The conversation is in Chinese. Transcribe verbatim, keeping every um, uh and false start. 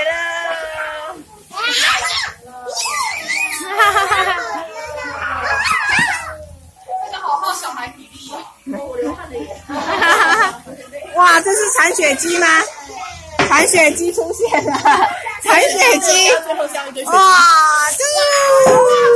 了！哈哈哈哈！ 这个好耗小孩体力哦，我流汗了耶！ 哇，这是铲雪机吗？铲雪机出现了，铲雪机！哇，这。